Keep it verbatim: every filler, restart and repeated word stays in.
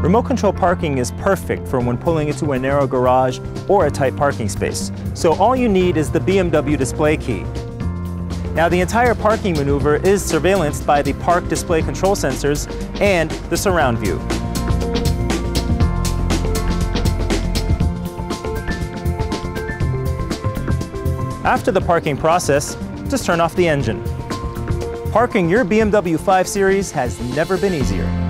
Remote control parking is perfect for when pulling into a narrow garage or a tight parking space. So all you need is the B M W display key. Now the entire parking maneuver is surveillanced by the park display control sensors and the surround view. After the parking process, just turn off the engine. Parking your B M W five Series has never been easier.